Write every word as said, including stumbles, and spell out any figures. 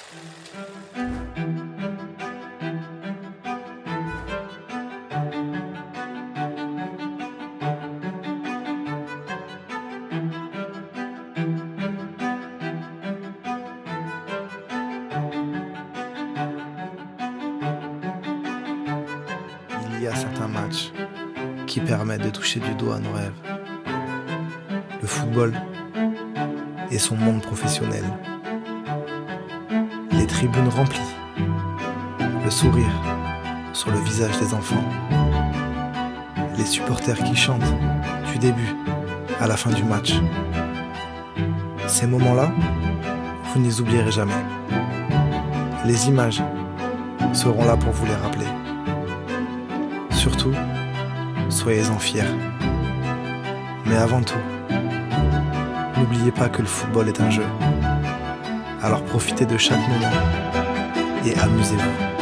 Il y a certains matchs qui permettent de toucher du doigt nos rêves. Le football et son monde professionnel. Les tribunes remplies. Le sourire sur le visage des enfants. Les supporters qui chantent du début à la fin du match. Ces moments-là, vous ne les oublierez jamais. Les images seront là pour vous les rappeler. Surtout, soyez-en fiers. Mais avant tout, n'oubliez pas que le football est un jeu. Alors profitez de chaque moment et amusez-vous.